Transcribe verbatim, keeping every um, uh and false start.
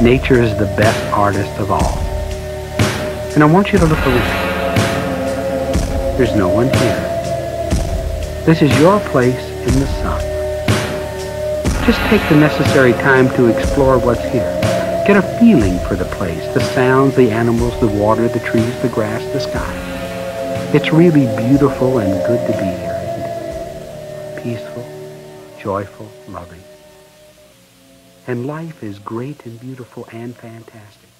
Nature is the best artist of all. And I want you to look around. There's no one here. This is your place in the sun. Just take the necessary time to explore what's here. Get a feeling for the place, the sounds, the animals, the water, the trees, the grass, the sky. It's really beautiful and good to be here, isn't it? Peaceful, joyful, loving. And life is great and beautiful and fantastic.